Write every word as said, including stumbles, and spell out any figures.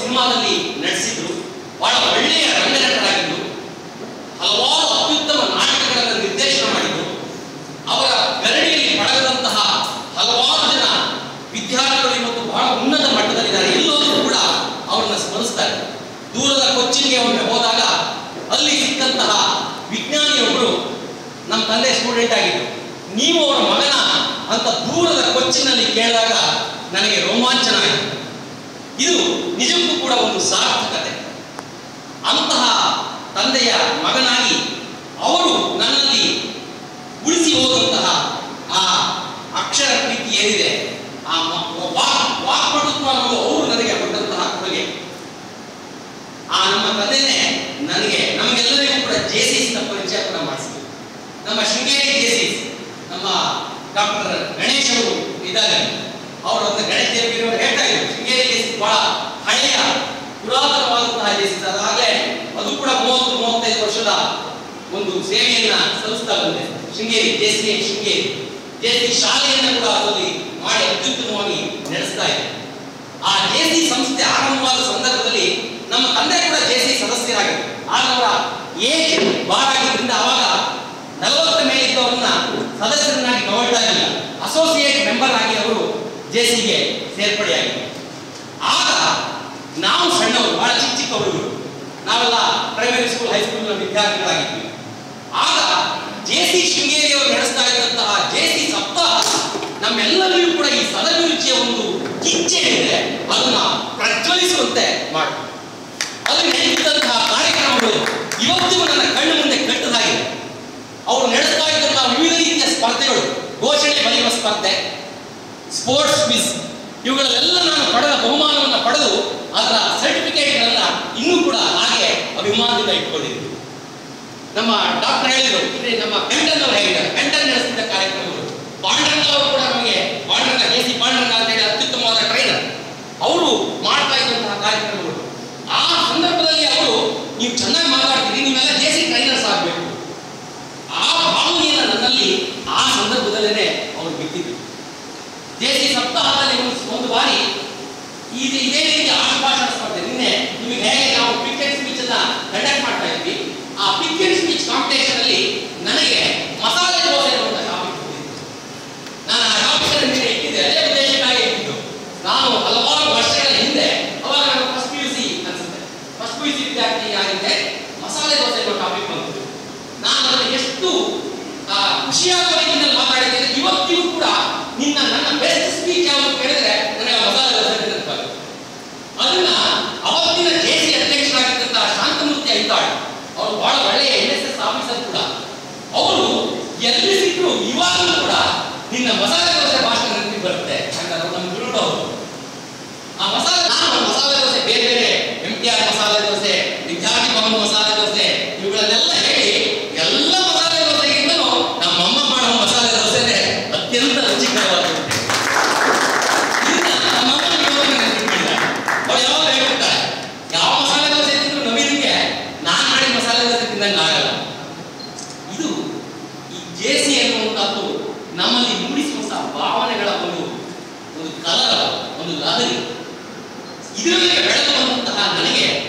ಸಿನಿಮಾದಲ್ಲಿ ನಡೆಸಿದ್ರು. ಬಹಳ ಒಳ್ಳೆಯ ರಂಗನಟರಾಗಿದ್ರು. ಹಲವಾರು ಅತ್ಯುತ್ತಮ ನಾಟಕಗಳನ್ನು ನಿರ್ದೇಶನ ಮಾಡಿದ್ರು. ಅವರ ಗರಡಿಯಲ್ಲಿ ಪಡೆದಂತಹ ಹಲವಾರು ಜನ ವಿದ್ಯಾರ್ಥಿಗಳು ಇವತ್ತು ಬಹಳ ಉನ್ನತ ಮಟ್ಟದಲ್ಲಿದ್ದಾರೆ. ಎಲ್ಲರೂ ಕೂಡ ಅವರನ್ನ ಸ್ಮರಿಸ್ತಾರೆ. ದೂರದ ಕೊಚ್ಚಿನ್ಗೆ ಒಮ್ಮೆ ಹೋದಾಗ ಅಲ್ಲಿ ಸಿಕ್ಕಂತಹ ವಿಜ್ಞಾನಿಯೊಬ್ಬರು ನಮ್ಮ ತಂದೆ ಸ್ಟೂಡೆಂಟ್ ಆಗಿದ್ರು. ನೀವು ಅವರ ಮಗನ ಅಂತ ದೂರದ ಕೊಚ್ಚಿನಲ್ಲಿ ಕೇಳಿದಾಗ ನನಗೆ ರೋಮಾಂಚನ ಆಯಿತು. ಇದು ನಿಜಕ್ಕೂ ಕೂಡ ಒಂದು ಸಾರ್ಥಕತೆ. ಅಂತಹ ತಂದೆಯ ಮಗನಾಗಿ ಅವರು ನನ್ನಲ್ಲಿ ಉಳಿಸಿ ಹೋದಂತಹ ಆ ಅಕ್ಷರ ಪ್ರೀತಿ ಏನಿದೆ, ಆ ವಾಕ್ಪಟುತ್ವ ಅನ್ನೋದು ಅವರು ನನಗೆ ಕೊಟ್ಟಂತಹ ಕೊಡುಗೆ. ಆ ನಮ್ಮ ತಂದೆನೇ ನನಗೆ ನಮಗೆಲ್ಲರಿಗೂ ಕೂಡ ಜೆಸಿಸ್ನ ಪರಿಚಯ ಕೂಡ ಮಾಡಿಸಿದ್ರು. ನಮ್ಮ ಶೃಂಗೇರಿ ಜೆಸಿಸ್ ನಮ್ಮ ಡಾಕ್ಟರ್ ಗಣೇಶ್ ಅವರು ಇದ್ದಾರೆ. ಅವರು ಒಂದು ಗಣೇಶರು ಹೇಳ್ತಾ ಇದ್ರು, ಶೃಂಗೇರಿ ಜೆಸಿಸ್ ಬಹಳ ಹಳೆಯ ಪುರಾತನವಾದಂತಹ ಜೆಸಿಸ್. ಅದಾಗಲೇ ಅದು ಕೂಡ ಮೂವತ್ತು ಮೂವತ್ತೈದು ವರ್ಷದ ಒಂದು ಸೇವೆಯನ್ನ ಸಲ್ಲಿಸ್ತಾ ಬಂದೆ. ಶೃಂಗೇರಿ ಜೆಸಿ ಶೃಂಗೇರಿ ಜೆಸಿ ಶಾಲೆಯನ್ನು ಕೂಡ ಅದರಲ್ಲಿ ಮಾಡಿ ಅತ್ಯುತ್ತಮವಾಗಿ ನಡೆಸ್ತಾ ಇದೆ. ಆ ಜೆಸಿ ಸಂಸ್ಥೆ ಆರಂಭವಾದ ಸಂದರ್ಭದಲ್ಲಿ ನಮ್ಮ ತಂದೆ ಕೂಡ ಜೆಸಿ ಸದಸ್ಯರಾಗಿದ್ದರು. ಆಗ ಅವರ ಏಜ್ ಬಾರ್ ಆಗಿದ್ದರಿಂದ ಅವಾಗ ನಲವತ್ತರ ಮೇಲೆ ಇದ್ದವರನ್ನ ಸದಸ್ಯರನ್ನಾಗಿ ತಗೊಳ್ತಾ ಇರಲಿಲ್ಲ. ಅಸೋಸಿಯೇಟ್ ಮೆಂಬರ್ ಆಗಿ ಅವರು ಜೆಸಿಗೆ ಸೇರ್ಪಡೆಯಾಗಿದ್ದರು. ಆಗ ನಾವು ಸಣ್ಣವರು, ಬಹಳ ಚಿಕ್ಕ ಚಿಕ್ಕ ಹುಡುಗರು, ನಾವೆಲ್ಲ ಪ್ರೈಮರಿ ಸ್ಕೂಲ್ ಹೈಸ್ಕೂಲ್ನ ವಿದ್ಯಾರ್ಥಿಗಳಾಗಿದ್ವಿ. ಆಗ ಜೆಸಿ ಶೃಂಗೇರಿ ಅವರು ನಡೆಸ್ತಾ ಇದ್ದಂತಹ ಜೆಸಿ ಸಪ್ತಾಹ ನಮ್ಮೆಲ್ಲರಿಗೂ ಕೂಡ ಈ ಸದಭಿರುಚಿಯ ಒಂದು ಕಿಚ್ಚೆ ಇದೆ, ಅದನ್ನ ಪ್ರಜ್ವಲಿಸುವಂತೆ ಮಾಡಿ ಅದು ನಡೆಯುವಂತಹ ಕಾರ್ಯಕ್ರಮಗಳು ಇವತ್ತಿಗೂ ನನ್ನ ಕಣ್ಣು ಮುಂದೆ ಕಟ್ಟದಾಗಿದೆ. ಅವರು ನಡೆಸ್ತಾ ಇದ್ದಂತಹ ವಿವಿಧ ರೀತಿಯ ಸ್ಪರ್ಧೆಗಳು, ಘೋಷಣೆ ಬರೆಯುವ ಸ್ಪರ್ಧೆ, ಸ್ಪೋರ್ಟ್ಸ್ ಕ್ವಿಜ್, ಇವುಗಳಲ್ಲೆಲ್ಲ ನಾನು ಪಡೆದ ಬಹುಮಾನವನ್ನು ಪಡೆದು ಅದರ ಸರ್ಟಿಫಿಕೇಟ್ಗಳನ್ನ ಇನ್ನೂ ಕೂಡ ಹಾಗೆ ಅಭಿಮಾನದಿಂದ ಇಟ್ಕೊಂಡಿದ್ದೀನಿ. ನಮ್ಮ ಡಾಕ್ಟರ್ ಹೇಳಿದರು, ಇಲ್ಲಿ ನಮ್ಮ ಕಂಟನ್ ಅವರು ಹೇಳಿದ್ದಾರೆ, ಕಂಟನ್ ನಡೆಸಿದ ಕಾರ್ಯಕ್ರಮಗಳು. ಪಾಂಡ್ರಂಗ ಅವರು ಕೂಡ ನಮಗೆ ಪಾಂಡ್ರಂಗ ಜೆಸಿ ಪಾಂಡ್ರಂಗ ಅಂತ ಹೇಳಿ ಅತ್ಯುತ್ತಮವಾದ ಟ್ರೈನರ್, ಅವರು ಮಾಡ್ತಾ ಇದ್ದಂತಹ ಕಾರ್ಯಕ್ರಮಗಳು. ಆ ಸಂದರ್ಭದಲ್ಲಿ ಅವರು, ನೀವು ಚೆನ್ನಾಗಿ ಮಾತಾಡ್ತೀರಿ, ನೀವೆಲ್ಲ ಜೆಸಿ ಟ್ರೈನರ್ಸ್ ಆಗಬೇಕು, ಆ ಭಾವನೆಯನ್ನು ನನ್ನಲ್ಲಿ ಆ ಸಂದರ್ಭದಲ್ಲೇ ಅವರು ಬಿಟ್ಟಿದ್ರು. ಜೆಸಿ ಸಪ್ತಾಹದಲ್ಲಿ ಒಂದು ಬಾರಿ ಇದು ಇದೇ ರೀತಿ ಆಶುಭಾಷಣ ಸ್ಪರ್ಧೆ, ನಿನ್ನೆ ನಿಮಗೆ ಹೇಗೆ ನಾವು ಪಿಕ್ ಅಂಡ್ ಸ್ಪೀಚ್ ಅನ್ನ ಕಂಡಕ್ಟ್ ಮಾಡ್ತಾ ಇದ್ವಿ, ಆ ಪಿಕ್ ಅಂಡ್ ಸ್ಪೀಚ್ ಕಾಂಪಿಟೇಷನ್ ಅಲ್ಲಿ ನನಗೆ ಮಸಾಲೆ ದೋಸೆ ಅನ್ನುವಂಥ ಟಾಪಿಕ್ ಕೊಟ್ಟಿದ್ದು. ನಾನು ಆ ಟಾಪಿಕ್ ಅನ್ನು ಇಟ್ಟಿದ್ದೆ, ಅದೇ ಉದ್ದೇಶಕ್ಕಾಗಿ ಇಟ್ಟಿದ್ದು. ನಾನು ಹಲವಾರು ವರ್ಷಗಳ ಹಿಂದೆ, ಅವಾಗ ನಾನು ಫಸ್ಟ್ ಪಿ ಯು ಸಿ ಅನ್ಸುತ್ತೆ, ಫಸ್ಟ್ ಪಿ ಯು ಸಿ ವಿದ್ಯಾರ್ಥಿ ಆಗಿದ್ದೆ, ಮಸಾಲೆ ದೋಸೆ ಅನ್ನೋ ಟಾಪಿಕ್ ಬಂತು. ನಾನು ಅದನ್ನು ಎಷ್ಟು ಖುಷಿಯಾದ ರೀತಿಯಲ್ಲಿ ಮಾತಾಡಿದ್ದೇನೆ. ಇವತ್ತಿಗೂ ಕೂಡ ನಿನ್ನ ನನ್ನ ಬೆಸ್ಟ್ ಸ್ಪೀಚ್ ಯಾವುದು ಕೇಳಿದ್ರೆ ನನಗೆ ಮಸಾಲೆ ದೋಸೆ ನೆನಪಾಗುತ್ತೆ. ಅದನ್ನ ಅವತ್ತಿನ ಜೆಸಿ ಅಧ್ಯಕ್ಷರಾಗಿದ್ದಂತಹ ಶಾಂತಮೂರ್ತಿ ಐತಾಳ್, ಅವರು ಬಹಳ ಒಳ್ಳೆಯ ಎನ್ ಎಸ್ ಎಸ್ ಆಫೀಸರ್ ಕೂಡ, ಅವರು ಎಲ್ಲಿ ಸಿಕ್ಕರು ಇವಾಗಲೂ ಕೂಡ ನಿನ್ನ ಮಸಾಲೆ ದೋಸೆ ಭಾಷಣ ನೆನಪಿಗೆ ಬರುತ್ತೆ ಅಂತ ನಮ್ಮ ಗುರುಗಳು ಅವರು. ಆ ಮಸಾಲೆ ನಾನು ಮಸಾಲೆ ದೋಸೆ ಬೇರೆ ಬೇರೆ M T R masala dosa, ವಿದ್ಯಾರ್ಥಿ ಭವನ ಮಸಾಲೆ ದೋಸೆ, ಇವುಗಳನ್ನೆಲ್ಲ ಹೇಳಿ ಎಲ್ಲ ಮಸಾಲೆ ದೋಸೆಗಿಂತಲೂ ನಮ್ಮಮ್ಮ ಮಾಡುವ ಮಸಾಲೆ ದೋಸೆನೇ ಅತ್ಯಂತ ರುಚಿಕರವಾಗುತ್ತೆ. ಇದನ್ನ ನಮ್ಮಮ್ಮ ನೆನಪಿಟ್ಟಿದ್ದಾರೆ. ಅವ್ರು ಯಾವಾಗ ಹೇಳ್ಬಿಡ್ತಾರೆ, ಯಾವ ಮಸಾಲೆ ದೋಸೆ ತಿಂದ್ರು ನವೀನಿಗೆ ನಾನು ಮಾಡಿದ ಮಸಾಲೆ ದೋಸೆ ತಿಂದಂಗೆ ಆಗಲ್ಲ. ಇದು ಈ ಜೆಸಿ ಎನ್ನುವಂತಹದ್ದು ನಮ್ಮಲ್ಲಿ ಮೂಡಿಸುವಂತಹ ಭಾವನೆಗಳ ಒಂದು ಒಂದು ಕಲರ, ಒಂದು ಲಹರಿ. ಇದರಲ್ಲಿ ಬೆಳೆದು ಬಂದಂತಹ ನನಗೆ